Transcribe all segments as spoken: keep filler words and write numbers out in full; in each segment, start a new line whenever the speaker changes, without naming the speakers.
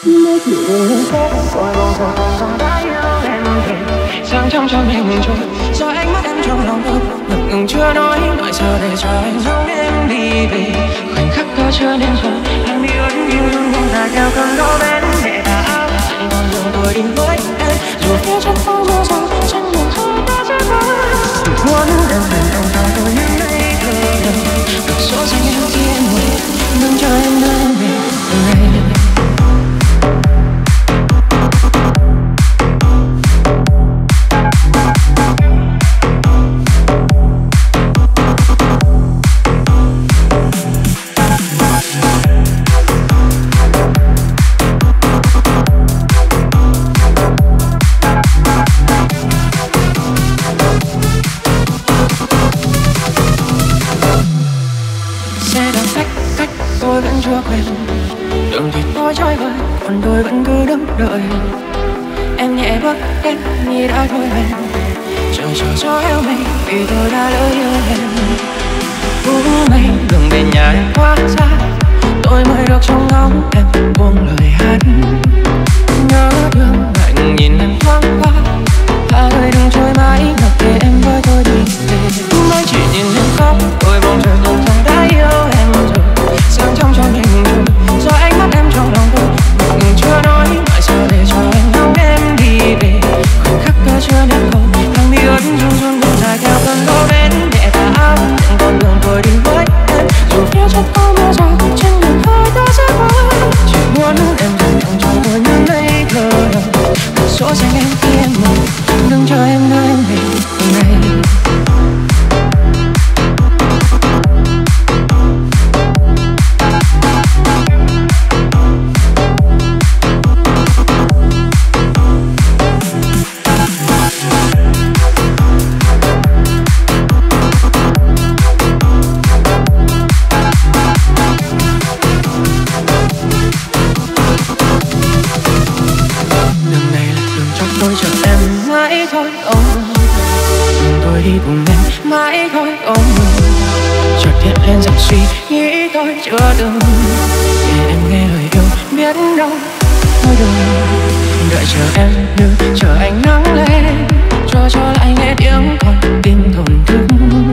Mới chỉ đường phố rồi bầu trời còn gió đã yêu em về sáng trong cho mình trôi do ánh mắt em trong lòng tôi ngập ngừng chưa nói nói sao để cho anh giống em đi về khoảnh khắc đó chưa nên rồi em đi ướt như luôn buông dài theo cơn gió bên để tà áo anh còn đường tôi đi với em dù phía trước không mưa rào trên đường thôi đã sẽ qua muốn em dành lòng ta tôi những ngày thơ được số danh em khi em ngồi đừng cho em nơi em về ngày chưa quen đường thì tôi trôi vơi còn tôi vẫn cứ đứng đợi em nhẹ bước em như đã thôi hẹn chờ chờ cho eo mây vì tôi đã lỡ yêu em vũ mây đường về nhà em quá xa tôi mới được trông ngóng em buông lời hát nhớ thương lạnh nhìn em thoáng qua hai người đừng trôi mãi mặc kệ em với tôi đi về mới chỉ nhìn em khóc tôi bóng trời còn thầm đã yêu em rồi sáng trong cho mình rồi do ánh mắt em trong lòng tôi ngừng chưa nói tại sao để cho anh ngóng em đi về khoảnh khắc đó chưa nên không thằng đi ướt run run buồn dài theo cơn gió đến nhẹ tà áo chẳng còn đường tôi đi với em dù phía trước có mưa rào trên đường thôi ta sẽ qua chỉ muốn em dành lòng cho tôi những ngày thơ một số danh em khi em ngồi đừng cho em nơi em về ngày tôi chờ em mãi thôi ông đừng tôi đi cùng em mãi thôi ông chợt hiện lên dòng suy nghĩ tôi chưa từng để em nghe lời yêu biết đâu thôi đừng đợi chờ em như chờ ánh nắng lên cho cho lại nghe tiếng con tim thổn thức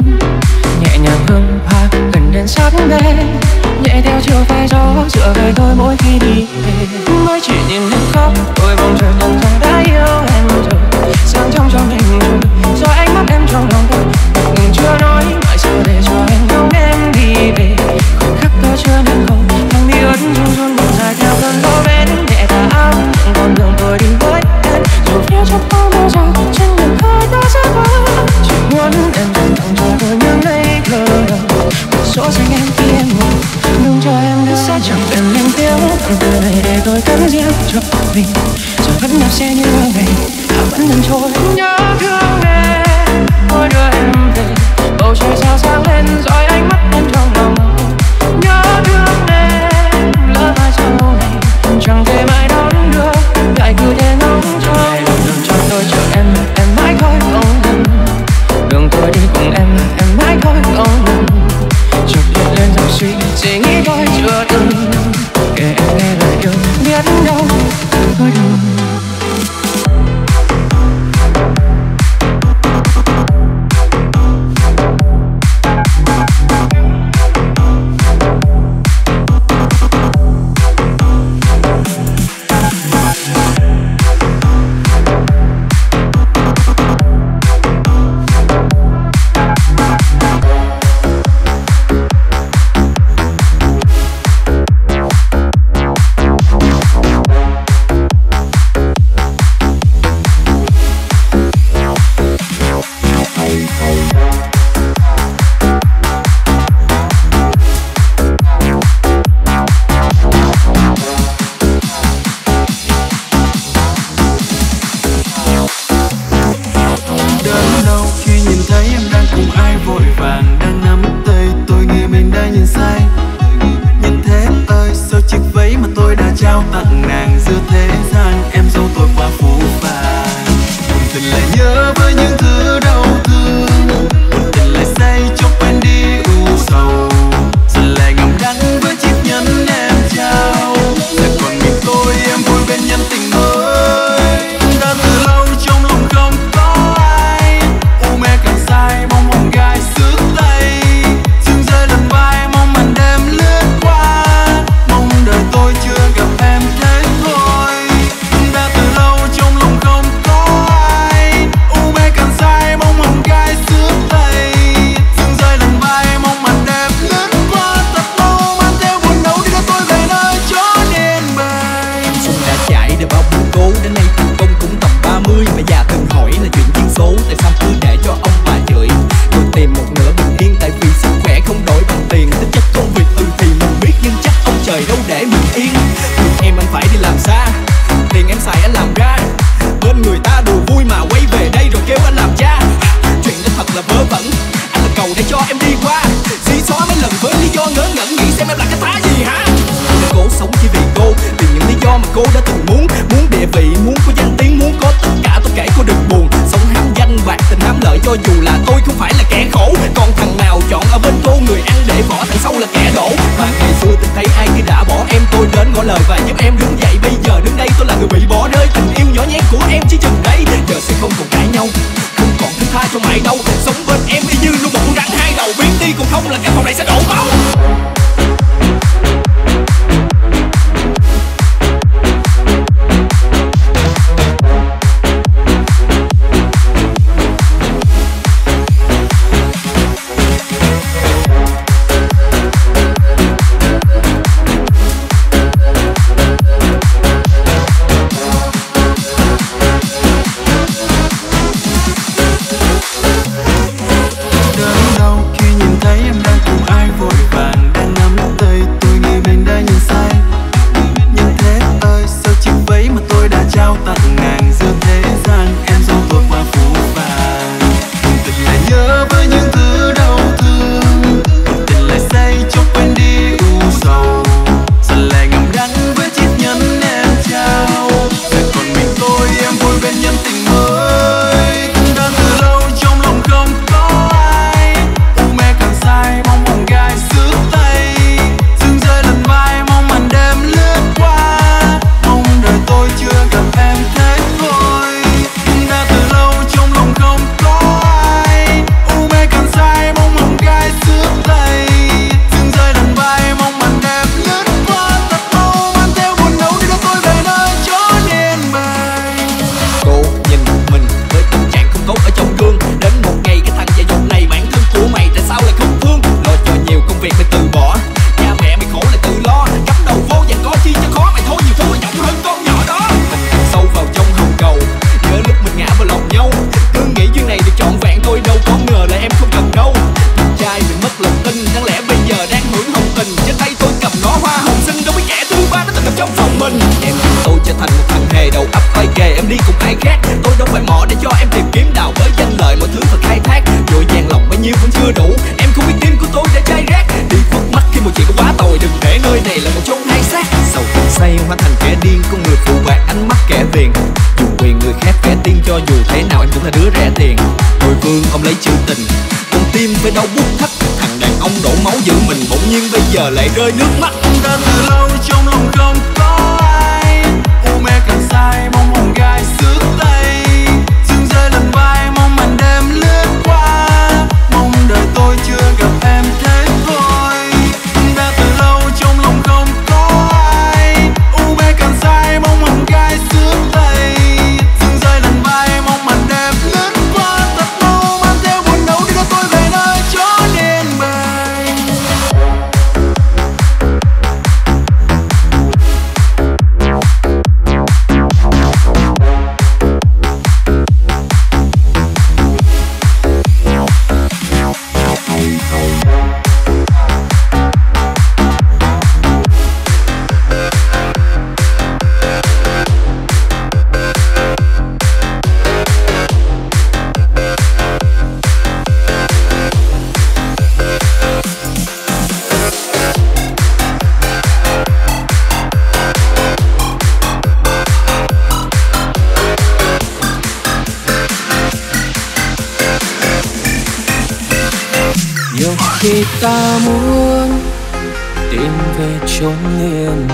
nhẹ nhàng hương hoa gần đến sát bên nhẹ theo chiều phai gió dựa về tôi mỗi khi đi về mới chỉ nhìn em khóc tôi bóng trời nhận ra đã yêu em rồi sáng trong cho mình rồi do ánh mắt em trong lòng tôi ngừng chưa nói tại sao để cho anh ngóng em đi về khoảnh khắc đó chưa nên không thằng đi ướt run run buồn dài theo cơn gió bên nhẹ tà áo chẳng còn đường tôi đi với em dù phía trước có mưa rào trên đường thôi ta sẽ qua chỉ muốn em dành lòng cho tôi những ngày thơ một số danh em khi em ngồi đừng cho em đưa sẽ chẳng cần lên tiếng thằng từ này để tôi cắm riêng cho mình giờ vẫn đạp xe như ngày à vẫn dần trôi nhớ thương em tôi đưa em về bầu trời sao sáng lên dõi ánh mắt em trong lòng nhớ thương em lỡ mai sau này chẳng thể mãi đón đưa lại cứ thế nóng trôi đường cho tôi chờ em em mãi thôi không ngừng đường tôi đi cùng em em mãi thôi không ngừng chợt hiện lên dòng suy suy nghĩ tôi chưa từng kể em nghe lời yêu biết đâu thôi đừng
Em cô đã từng muốn. Muốn địa vị, muốn có danh tiếng, muốn có tất cả tôi kể cô đừng buồn. Sống ham danh bạc tình hám lợi cho dù là tôi không phải là kẻ khổ. Còn thằng nào chọn ở bên cô người ăn để bỏ thằng sau là kẻ đổ. Và ngày xưa từng thấy ai khi đã bỏ em, tôi đến ngỏ lời và giúp em đứng dậy. Bây giờ đứng đây tôi là người bị bỏ rơi. Tình yêu nhỏ nhét của em chỉ chừng đây, giờ sẽ không còn cãi nhau, không còn thứ tha cho mãi đâu. Sống bên em y như nuôi một con rắn hai đầu, biến đi còn không là căn phòng này sẽ đổ máu. Giờ lại rơi nước mắt.
Đã từ lâu trong lòng không có ai, u mê càng sai mong hồn gai xước tay. Sương rơi lần vai mong màn đêm lướt qua, mong đời tôi chưa gặp em thế thôi. Đã từ lâu trong lòng không có ai, u mê càng sai mong hồn gai xước tay. Sương rơi lần vai mong màn đêm lướt qua, thật lâu mang theo buồn đau đi đưa tôi về nơi chốn yên bình.
Nhiều khi ta muốn tìm về chốn yên,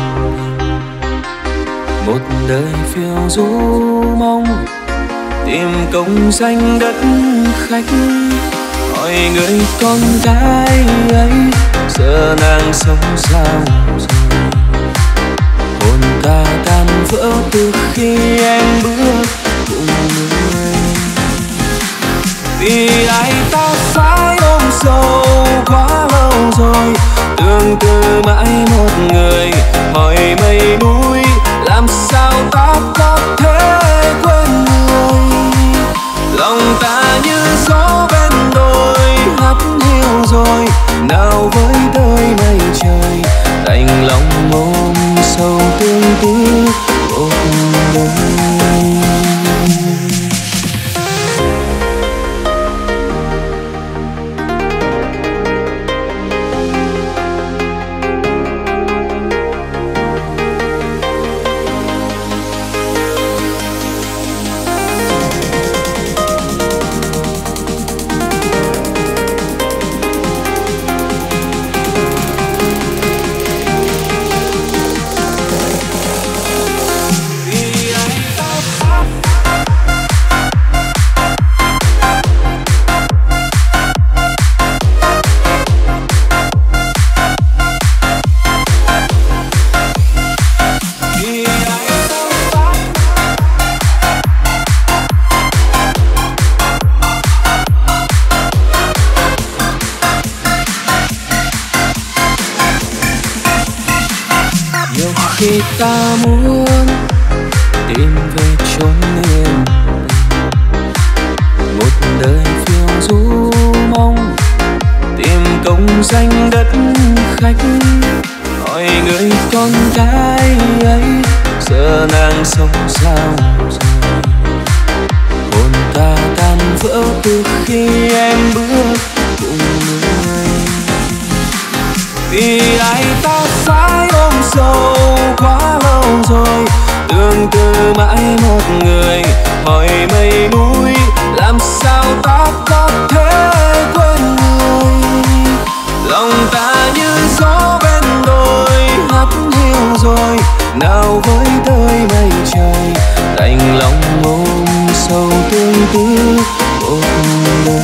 một đời phiêu du mong tìm công danh đất khách. Hỏi người con gái ấy giờ nàng sống sao rồi, hồn ta tan vỡ từ khi em bước cùng người. Vì ai ta phải ôm sầu quá lâu rồi, tương tư mãi một người. Hỏi mây núi làm sao ta có thể quên người. Lòng ta như gió bên đồi hắt hiu rồi, nào với đời mây trời đành lòng ôm sâu tương tư một đời. khi ta muốn tìm về chốn yên bình, một đời phiêu du mong tìm công danh đất khách. Hỏi người con gái ấy giờ nàng sống sao rồi, hồn ta tan vỡ từ khi em bước cùng người. Vì ai ta phải ôm sầu quá lâu rồi, tương tư mãi một người. Hỏi mây núi làm sao ta có thể quên người, lòng ta như gió bên đồi hắt hiu rồi. Nào với tới mây trời đành lòng ôm sâu tương tư một đời.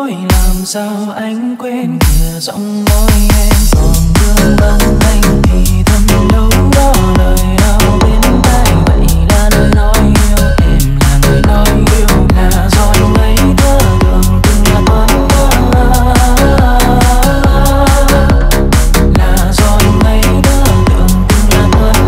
tôi làm sao anh quên kìa giọng nói em còn vương vấn anh thì thầm đâu đó lời nào bên tai vậy là lời nói yêu em là người nói yêu là do anh ấy thơ đường từng là tuấn là do anh ấy thơ đường từng là tuấn.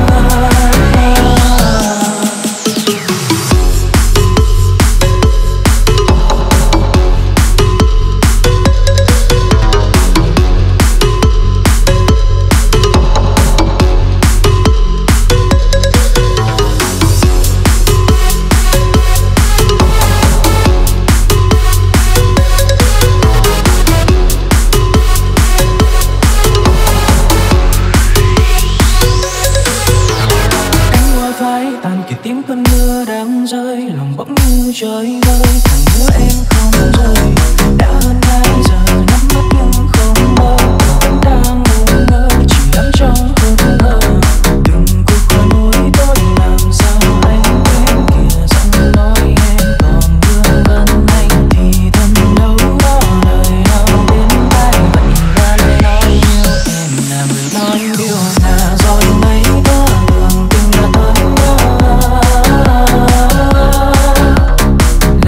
Tiếng cơn mưa đang rơi lòng bỗng như trời vơi thằng nhớ em không rơi đã hơn hai giờ nhắm mắt nhưng không mơ vẫn đang ngu ngơ chỉ đắm trong cơn mơ đừng cuộc khỏi môi tôi làm sao anh quên kìa giọng nói em còn vương vấn anh thì thầm đâu đó lời nào bên tai vậy là lời nói yêu em là người nói yêu là do anh ấy đó đường từng là tuấn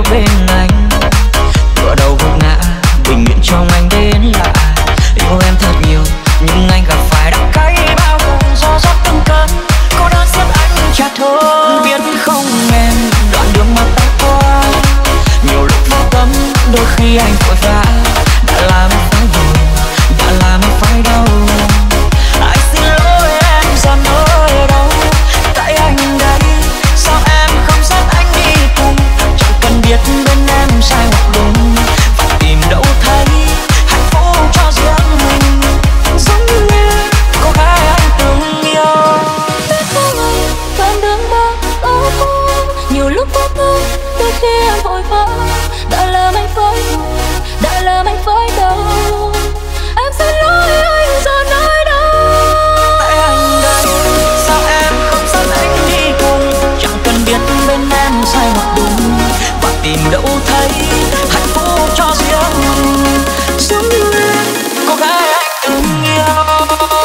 bên anh. Ngựa đầu vấp ngã, bình nguyện trong anh đến lại. Yêu em thật nhiều, nhưng anh gặp phải đắng cay bao vùng do gió từng cơn. Cô đơn xiết anh chặt thôi, biết không em, đoạn đường mà ta qua nhiều lúc vô tâm, đôi khi anh vội vã. Đã làm em phải buồn, đã làm em phải đau. Anh xin lỗi em giờ nơi đâu, tại anh đây. Sao em không dắt anh đi cùng, chẳng cần biết bên em sai hoặc đúng. Và tìm đâu thấy hạnh phúc cho riêng mình, giống như cô gái anh từng yêu.
Biết không anh, đoạn đường bao âu cô, nhiều lúc vô tư, đôi khi em vội vã. Đã làm anh phải buồn, đã làm anh phải đau. Em xin lỗi anh giờ nơi đâu,
Tại anh đây, sao em không dắt anh đi cùng, chẳng cần biết bên em sai hoặc đúng. Và tìm đâu thấy hạnh phúc cho riêng mình, giống như em, cô gái anh từng yêu.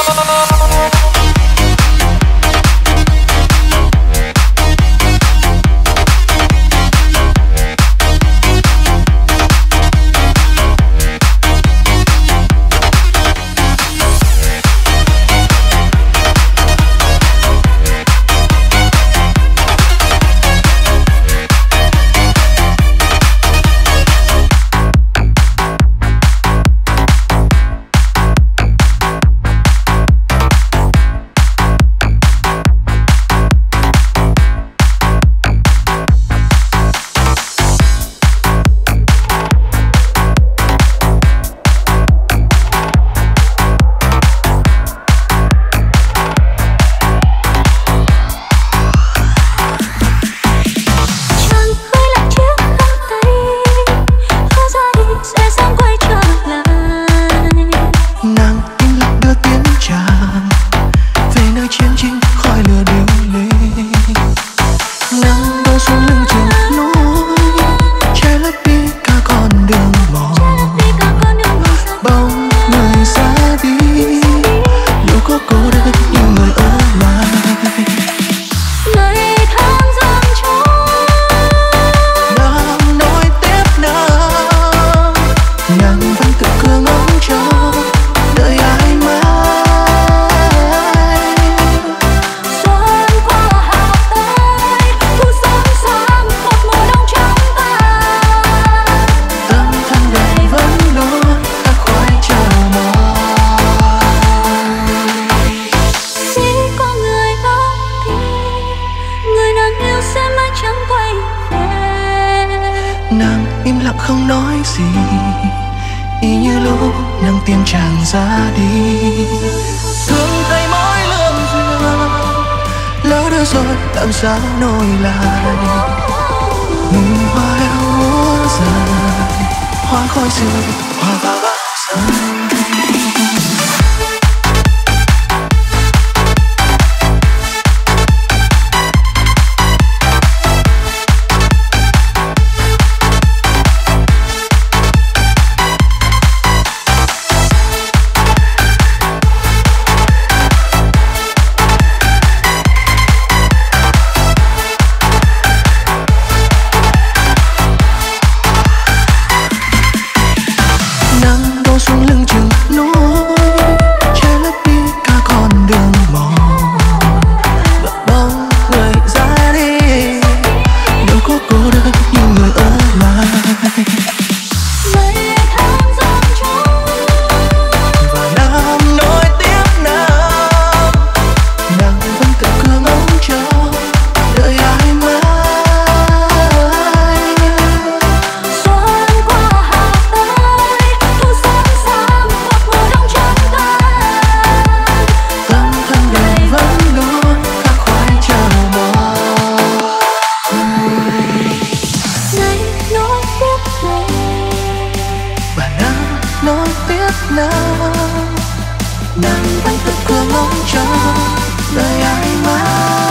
Không nói gì, y như lúc nâng tim chàng ra đi. Thương thấy mỗi lương duyên, lỡ đứa rồi làm sao nối lại. Mùa hoa eo múa dài, hoa khói rơi, hoa vào bao giờ. Nàng vẫn tự cửa ngóng chờ đời ai mãi.